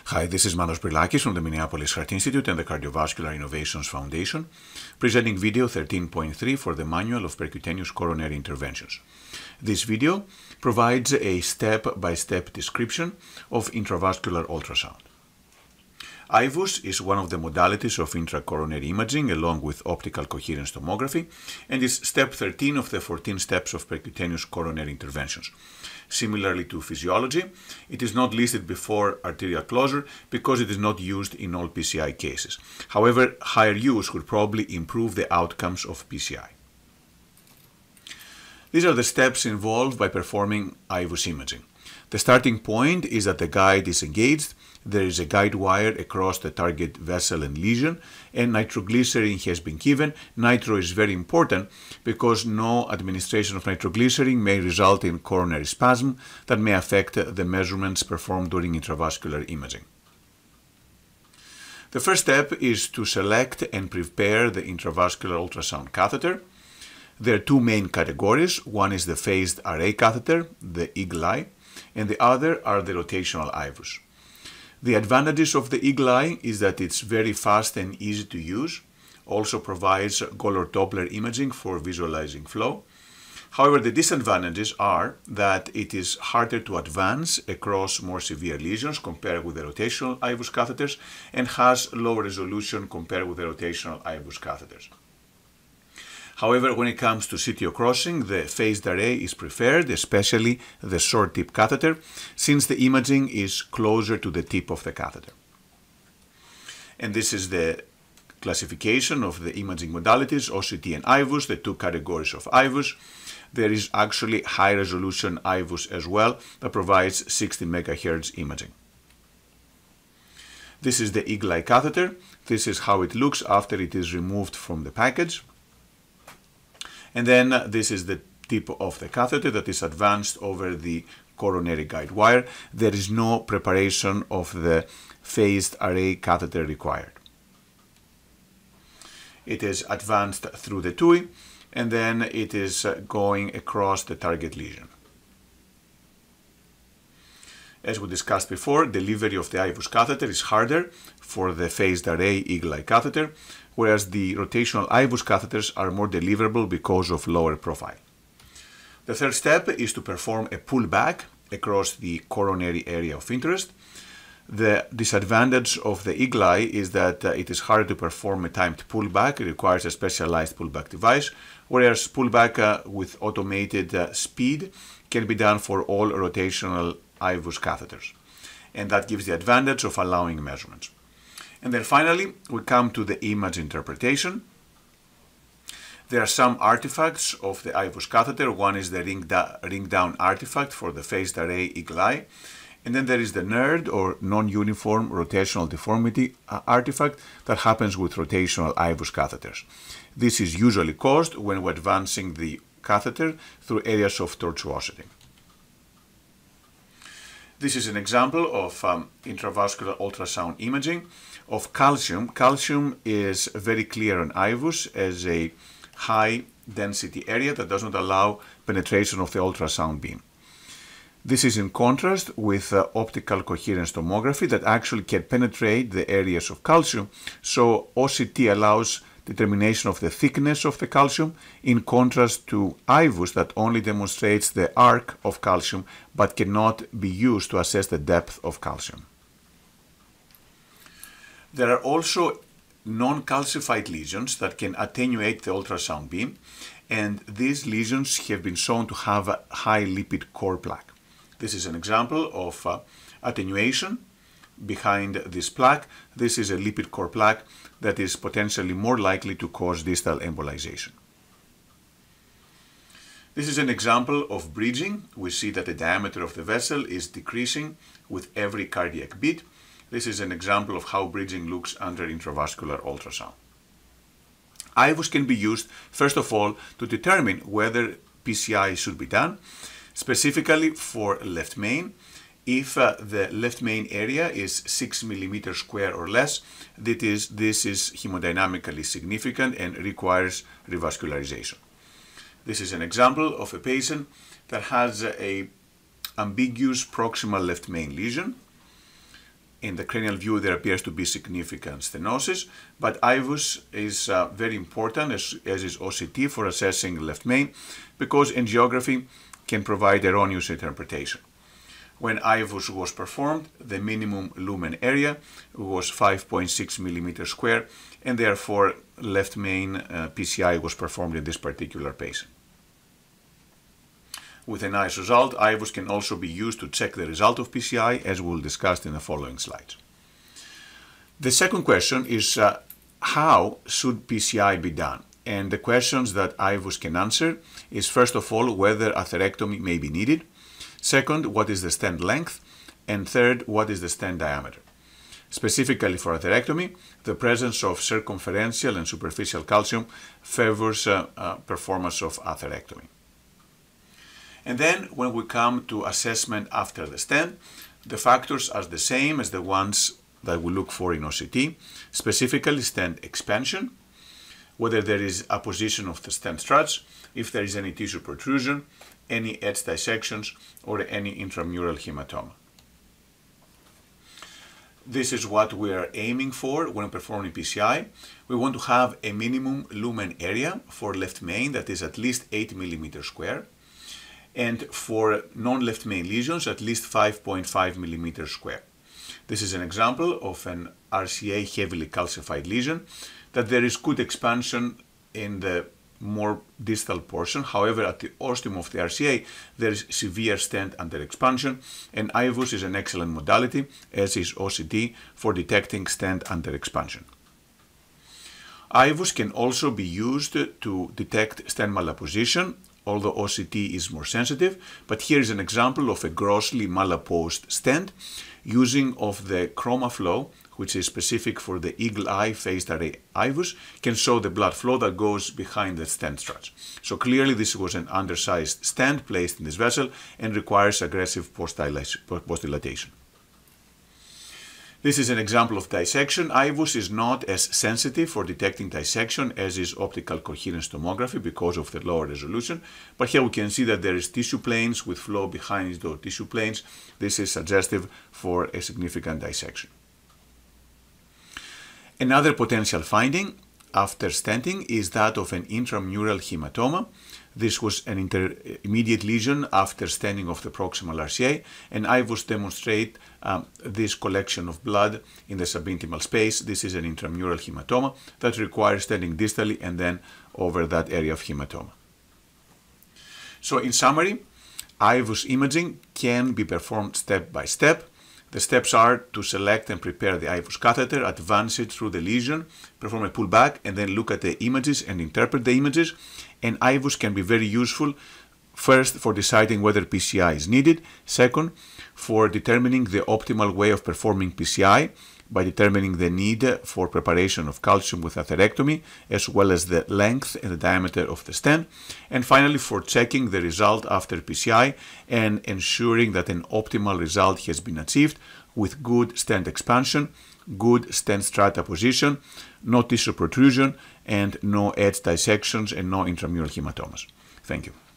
Hi, this is Manos Brilakis from the Minneapolis Heart Institute and the Cardiovascular Innovations Foundation, presenting video 13.3 for the Manual of Percutaneous Coronary Interventions. This video provides a step-by-step description of intravascular ultrasound. IVUS is one of the modalities of intracoronary imaging along with optical coherence tomography and is step 13 of the 14 steps of percutaneous coronary interventions. Similarly to physiology, it is not listed before arterial closure because it is not used in all PCI cases. However, higher use would probably improve the outcomes of PCI. These are the steps involved by performing IVUS imaging. The starting point is that the guide is engaged. There is a guide wire across the target vessel and lesion, and nitroglycerin has been given. Nitro is very important because no administration of nitroglycerin may result in coronary spasm that may affect the measurements performed during intravascular imaging. The first step is to select and prepare the intravascular ultrasound catheter. There are two main categories. One is the phased array catheter, the IVUS, and the other are the rotational IVUS. The advantages of the IVUS is that it's very fast and easy to use, also provides color Doppler imaging for visualizing flow. However, the disadvantages are that it is harder to advance across more severe lesions compared with the rotational IVUS catheters and has lower resolution compared with the rotational IVUS catheters. However, when it comes to CTO crossing, the phased array is preferred, especially the short tip catheter, since the imaging is closer to the tip of the catheter. And this is the classification of the imaging modalities, OCT and IVUS, the two categories of IVUS. There is actually high resolution IVUS as well that provides 60 MHz imaging. This is the IVUS catheter. This is how it looks after it is removed from the package. And then this is the tip of the catheter that is advanced over the coronary guide wire. There is no preparation of the phased array catheter required. It is advanced through the TUI and then it is going across the target lesion. As we discussed before, delivery of the IVUS catheter is harder for the phased array IVUS catheter, whereas the rotational IVUS catheters are more deliverable because of lower profile. The third step is to perform a pullback across the coronary area of interest. The disadvantage of the IVUS is that it is harder to perform a timed pullback. It requires a specialized pullback device, whereas pullback with automated speed can be done for all rotational IVUS catheters. And that gives the advantage of allowing measurements. And then finally, we come to the image interpretation. There are some artifacts of the IVUS catheter. One is the ring down artifact for the phased array IVUS. And then there is the NURD or non-uniform rotational deformity artifact that happens with rotational IVUS catheters. This is usually caused when we're advancing the catheter through areas of tortuosity. This is an example of intravascular ultrasound imaging of calcium. Calcium is very clear on IVUS as a high density area that does not allow penetration of the ultrasound beam. This is in contrast with optical coherence tomography that actually can penetrate the areas of calcium, so OCT allows determination of the thickness of the calcium, in contrast to IVUS that only demonstrates the arc of calcium but cannot be used to assess the depth of calcium. There are also non-calcified lesions that can attenuate the ultrasound beam, and these lesions have been shown to have a high lipid core plaque. This is an example of attenuation behind this plaque. This is a lipid core plaque that is potentially more likely to cause distal embolization. This is an example of bridging. We see that the diameter of the vessel is decreasing with every cardiac beat. This is an example of how bridging looks under intravascular ultrasound. IVUS can be used, first of all, to determine whether PCI should be done, specifically for left main. If the left main area is 6 mm square or less, this is hemodynamically significant and requires revascularization. This is an example of a patient that has an ambiguous proximal left main lesion. in the cranial view there appears to be significant stenosis, but IVUS is very important, as is OCT, for assessing left main, because angiography can provide erroneous interpretation. When IVUS was performed, the minimum lumen area was 5.6 millimeters square, and therefore left main PCI was performed in this particular patient. With a nice result, IVUS can also be used to check the result of PCI, as we'll discuss in the following slides. The second question is how should PCI be done? And the questions that IVUS can answer is, first of all, whether atherectomy may be needed. Second, what is the stent length? And third, what is the stent diameter? Specifically for atherectomy, the presence of circumferential and superficial calcium favors performance of atherectomy. And then when we come to assessment after the stent, the factors are the same as the ones that we look for in OCT, specifically stent expansion, whether there is apposition of the stent struts, if there is any tissue protrusion, any edge dissections, or any intramural hematoma. This is what we are aiming for when performing PCI. We want to have a minimum lumen area for left main that is at least 8 millimeters square, and for non-left main lesions at least 5.5 millimeters square. This is an example of an RCA heavily calcified lesion that there is good expansion in the more distal portion. However, at the ostium of the RCA, there is severe stent underexpansion, and IVUS is an excellent modality, as is OCT, for detecting stent underexpansion. IVUS can also be used to detect stent malapposition, although OCT is more sensitive, but here is an example of a grossly malapposed stent using of the chroma flow, which is specific for the eagle eye phased array IVUS, can show the blood flow that goes behind the stent struts. So clearly this was an undersized stent placed in this vessel and requires aggressive post-dilatation. This is an example of dissection. IVUS is not as sensitive for detecting dissection as is optical coherence tomography because of the lower resolution. But here we can see that there is tissue planes with flow behind those tissue planes. This is suggestive for a significant dissection. Another potential finding after stenting is that of an intramural hematoma. This was an intermediate lesion after stenting of the proximal RCA, and IVUS demonstrate this collection of blood in the subintimal space. This is an intramural hematoma that requires stenting distally and then over that area of hematoma. So in summary, IVUS imaging can be performed step by step. The steps are to select and prepare the IVUS catheter, advance it through the lesion, perform a pullback, and then look at the images and interpret the images. And IVUS can be very useful, first, for deciding whether PCI is needed, second, for determining the optimal way of performing PCI by determining the need for preparation of calcium with atherectomy, as well as the length and the diameter of the stent, and finally for checking the result after PCI and ensuring that an optimal result has been achieved with good stent expansion, good stent strata position, no tissue protrusion, and no edge dissections and no intramural hematomas. Thank you.